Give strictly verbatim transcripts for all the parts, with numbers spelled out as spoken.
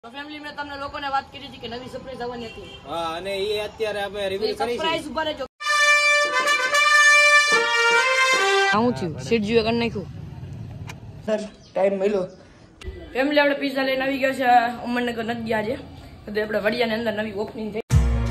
તો ફેમિલી મેં તમને લોકોને વાત કરી હતી કે નવી સરપ્રાઈઝ આવવાની હતી. હા અને એ અત્યારે આપણે રિવીલ કરી છે. સરપ્રાઈઝ ઉપર જો આવું થયું સીડજીએ કરી નાખ્યું સર ટાઈમ મળ્યો. ફેમિલી આપણે પિઝા લઈને આવી ગયા છે અમરનગર નથી ગયા છે તો આપણે વડિયાની અંદર નવી ઓપનિંગ થઈ.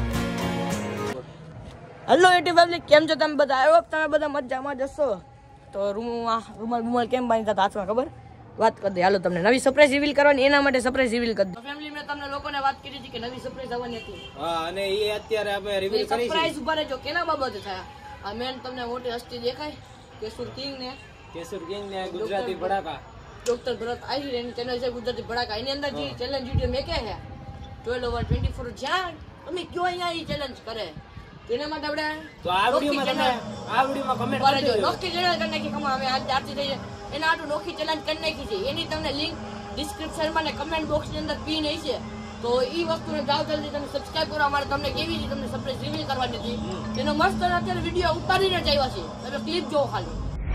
હેલો એટી ફેમિલી કેમ છો તમે બધા? આવ્યો તમે બધા મજામાં જશો તો રૂમમાં રૂમાલ રૂમાલ કેમ બાંધતા હતા હાથમાં ખબર વાત કરી દે. હાલો તમને નવી સરપ્રાઈઝ રિવીલ કરવાની એના માટે સરપ્રાઈઝ રિવીલ કરી દો. ફેમિલી મેં તમને લોકોને વાત કરી હતી કે નવી સરપ્રાઈઝ આવવાની હતી. હા અને એ અત્યારે આપણે રિવીલ કરી છે. સરપ્રાઈઝ ઉપર જો કેના બાબતે થયા આ મેન તમને મોટી હસ્તી દેખાય કેશુર કિંગ ને કેશુર કિંગ ને ગુજરાતી ભડાકા ડોક્ટર ભરત આહિર એની ચેનલ છે ગુજરાતી ભડાકા. એની અંદર જે ચેલેન્જ વિડીયો મેં કે છે ટ્વેલ્વ ઓવર ટ્વેન્ટી ફોર જ્યાં તમે કયો અહીંયા એ ચેલેન્જ કરે તેના માટે આપણે તો આ વિડીયોમાં તમે આ વિડીયોમાં કમેન્ટ કરી દેજો. નોખી ચેનલ કરી નાખી કમા અમે આજ આરતી થઈ એના આટલું નોખી ચેલેન્જ કરી નાખી છે. એની તમને લિંક ડિસ્ક્રિપ્શનમાં ને કમેન્ટ બોક્સની અંદર પિન હશે છે તો એ વસ્તુને જાવ જલ્દી તમે સબસ્ક્રાઇબ કરો. અમારે તમને કેવી રીતે તમને સરપ્રાઈઝ રિવીલ કરવાની હતી એનો મસ્ત અત્યારે વિડીયો ઉતારીને જ આવ્યા છે. તમે ક્લિપ જોવો ખાલી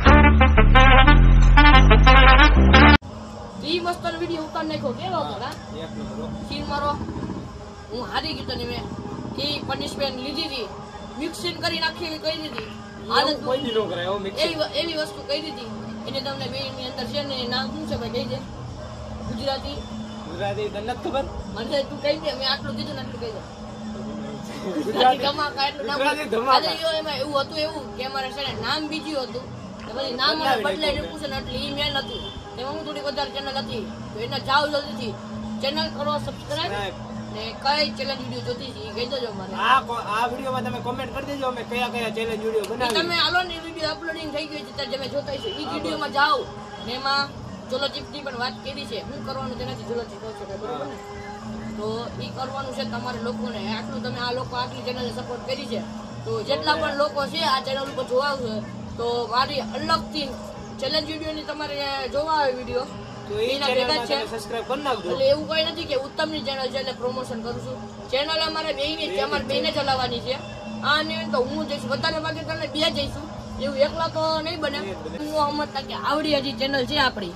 ઈ મસ્ત વિડીયો ઉતારી નાખ્યો કેવો હતો હા એક નંબર સીન મારો હું હારી ગયો તને મેં એ પનિશમેન્ટ લીધી હતી મિક્સિંગ કરી નાખી એવી કહી દીધી આદત કોઈ દી નો કરાય એવો મિક્સ એવી એવી વસ્તુ કહી દીધી એને તમને બે ની અંદર છે ને નામ શું છે ભાઈ કહી દે ગુજરાતી ગુજરાતી તને નથી ખબર મને તું કહી દે મેં આટલું કીધું ને આટલું કહી દે ગુજરાતી ધમાકા એટલું નામ ગુજરાતી ધમાકા એમાં એવું હતું એવું કે અમારે છે ને નામ બીજું હતું પછી નામ મને બદલાઈને પૂછે ને એટલે ઈ મેલ હતું એમાં હું થોડી વધારે ચેનલ હતી તો એને જાવ જલ્દીથી ચેનલ કરો સબસ્ક્રાઇબ ને કઈ ચેલેન્જ વિડિયો જોતી છે એ કહી દેજો મને. આ આ વિડીયોમાં તમે કમેન્ટ કરી દેજો અમે કયા કયા ચેલેન્જ વિડીયો બનાવી. તમે આલો ને વિડીયો અપલોડિંગ થઈ ગઈ છે ત્યારે તમે જોતા હશો ઈ વિડીયોમાં જાઓ ને એમાં જોલો ચીપની પણ વાત કરી છે શું કરવાનું તેનાથી જોલો ચીપ છે બરોબર ને તો ઈ કરવાનું છે તમારે લોકોને. આટલું તમે આ લોકો આટલી ચેનલને સપોર્ટ કરી છે તો જેટલા પણ લોકો છે આ ચેનલ ઉપર જોવા છે તો મારી અલગથી ચેલેન્જ વિડીયોની તમારે જોવા આવે વિડીયો તો એ ચેનલમાં તમે સબસ્ક્રાઇબ કરી નાખજો. એટલે એવું કઈ નથી કે ઉત્તમની ચેનલ છે એટલે પ્રમોશન કરું છું. ચેનલ અમારે બેયની છે અમારે બેયને ચલાવવાની છે. આ નહીં તો હું જઈશ વધારે ભાગે તમને બે જઈશું એવું એકલા તો નહીં બને. હું સમજતા કે આવડિયાજી ચેનલ છે આપણી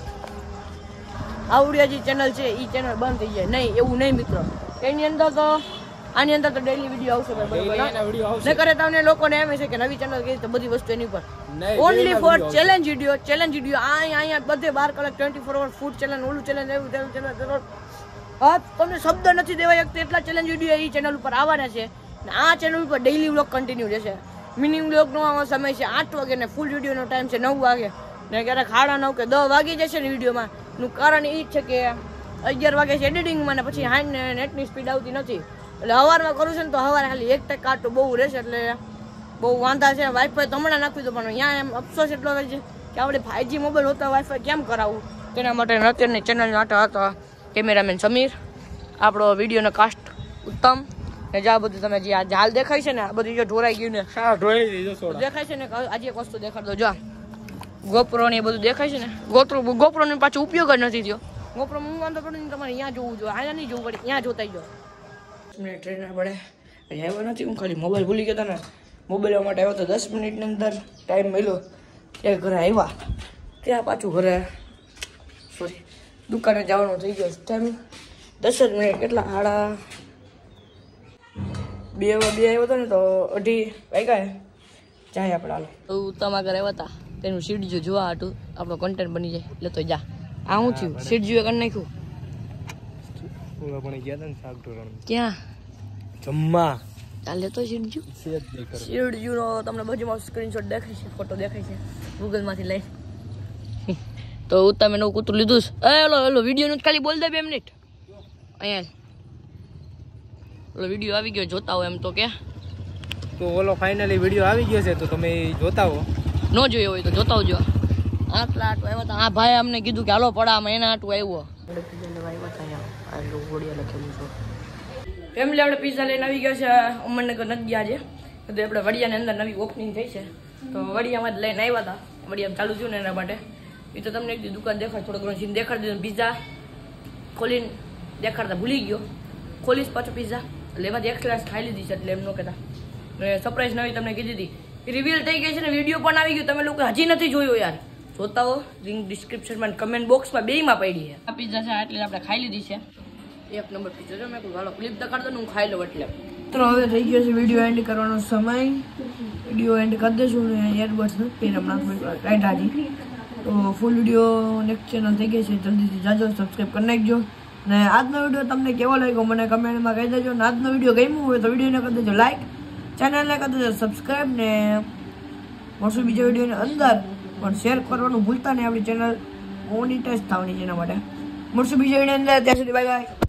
આવડિયાજી ચેનલ છે એ ચેનલ બંધ થઈ જાય નહીં એવું નહીં મિત્રો. એની અંદર તો આની અંદર તો ડેઈલી વિડીયો આવશે બરોબર ને કરે તમને લોકોને એમ છે કે નવી ચેનલ કઈ તો બધી વસ્તુ એની ઉપર only four challenge video challenge video આ અહીંયા બધે બાર કલાક twenty four hour food challenge ઓલું ચેલેન્જ એવું તેવું ચેલેન્જ હા તમને શબ્દ નથી દેવાય એટલા ચેલેન્જ વિડીયો એ ચેનલ ઉપર આવવાના છે ને આ ચેનલ ઉપર ડેઈલી વ્લોગ કન્ટિન્યુ રહેશે. મિનિંગ વ્લોગનો સમય છે આઠ વાગે ને ફૂલ વિડીયોનો ટાઈમ છે નવ વાગે ને ક્યારેક સાડા નવ કે દસ વાગી જશે ને વિડીયોમાં નું કારણ એ જ છે કે અગિયાર વાગે છે એડિટિંગમાં ને પછી હાઈ ને નેટની સ્પીડ આવતી નથી એટલે સવારમાં કરું છું ને તો સવારે ખાલી એક ટકા તો બહુ રહેશે એટલે બહુ વાંધા છે. વાઈફાઈ તો હમણાં નાખ્યું હતું પણ અહીંયા એમ અફસોસ એટલો હોય છે કે આપણે ફાઈવજી મોબાઈલ હોતા વાઈફાઈ કેમ કરાવવું તેના માટે અત્યારની ચેનલ માટે હતા કેમેરામેન સમીર આપણો વિડીયોનો કાસ્ટ ઉત્તમ ને જ્યાં બધું તમે જે આ જાલ દેખાય છે ને આ બધું જો ઢોરાઈ ગયું ને દેખાય છે ને આજે એક વસ્તુ દેખાડ દો જો ગોપ્રો ને એ બધું દેખાય છે ને ગોપ્રો ગોપ્રો ને પાછો ઉપયોગ જ નથી થયો. ગોપ્રો હું વાંધો પડે ને તમારે અહીંયા જોવું જોઈએ અહીંયા નહીં જોવું પડે ત્યાં જોતા જો મિનિટ ટ્રેન પડે આવ્યો નથી. હું ખાલી મોબાઈલ ભૂલી ગયા હતા ને મોબાઈલ માટે આવ્યો તો દસ મિનિટની અંદર ટાઈમ મળ્યો ત્યાં ઘરે આવ્યા ત્યાં પાછું ઘરે સોરી દુકાને જવાનું થઈ ગયો ટાઈમ દસ જ મિનિટ કેટલા સાડા બે બે આવ્યો હતો ને તો અઢી વાગ્યા જાય આપણે હાલો તો તમારા ઘરે આવ્યા હતા તેનું સીડજુ જોવા હતું આપણો કન્ટેન્ટ બની જાય એટલે તો જા આ શું થયું સીડજુએ કરી નાખ્યું ક્યાં જમ્મા ચાલે તો સીડજુ સીડજુ નો તમને બાજુમાં સ્ક્રીનશોટ દેખાય છે ફોટો દેખાય છે ગૂગલ માંથી લઈ તો તમે નવું કૂતરું લીધું છે હેલો હેલો વિડીયો નું ખાલી બોલ દે બે મિનિટ અહીંયા ઓલો વિડીયો આવી ગયો જોતા હો એમ તો કે તો ઓલો ફાઇનલી વિડીયો આવી ગયો છે તો તમે જોતા હો ન જોયો હોય તો જોતા હોજો. આટલા આટલું આવ્યા હતા આ ભાઈ અમને કીધું કે હાલો પડામાં એના આટલું આવ્યો ફેમિલી આપણે પિઝા લઈને આવી ગયા છે અમરનગર નથી ગયા છે તો આપણે વડિયાની અંદર નવી ઓપનિંગ થઈ છે તો વડિયામાં જ લઈને આવ્યા હતા વડિયામાં ચાલુ થયું ને એના માટે એ તો તમને એક દુકાન દેખાડ થોડો ઘણો સીન દેખાડી દીધું પિઝા ખોલીને દેખાડતા ભૂલી ગયો ખોલીશ પાછું પિઝા એટલે એમાંથી એક ક્લાસ ખાઈ લીધી છે એટલે એમ ન કહેતા સરપ્રાઈઝ નવી તમને કીધી હતી રિવીલ થઈ ગઈ છે ને વિડીયો પણ આવી ગયો તમે લોકો હજી નથી જોયો યાર જોતા હો લિંક ડિસ્ક્રિપ્શનમાં કમેન્ટ બોક્સમાં બેયમાં પડી છે આ પિઝા છે એટલે આપણે ખાઈ લીધી છે એક નંબર પિક્ચર છે. મેં કહ્યું હાલો ક્લિપ દકાડ દો ને હું ખાઈ લઉં એટલે. તો હવે થઈ ગયો છે વિડીયો એન્ડ કરવાનો સમય. વિડીયો એન્ડ કરી દેશું ને એરબડ્સ નથી હમણાં કાઢ્યા હજી. તો ફૂલ વિડીયો નેક્સ્ટ ચેનલ થઈ ગઈ છે, જલ્દીથી જાજો સબસ્ક્રાઈબ કરી નાખજો. ને આજનો વિડીયો તમને કેવો લાગ્યો મને કમેન્ટમાં કહી દેજો. ને આજનો વિડીયો ગમ્યો હોય તો વિડીયોને કરી દેજો લાઈક, ચેનલને કરી દેજો સબસ્ક્રાઈબ, ને મળશું બીજા વિડીયોની અંદર. પણ શેર કરવાનું ભૂલતા નહીં, આપણી ચેનલ મોનિટાઈઝ થવાની છે એના માટે. મળશું બીજા વિડીયો અંદર. ત્યાં સુધી બાય બાય.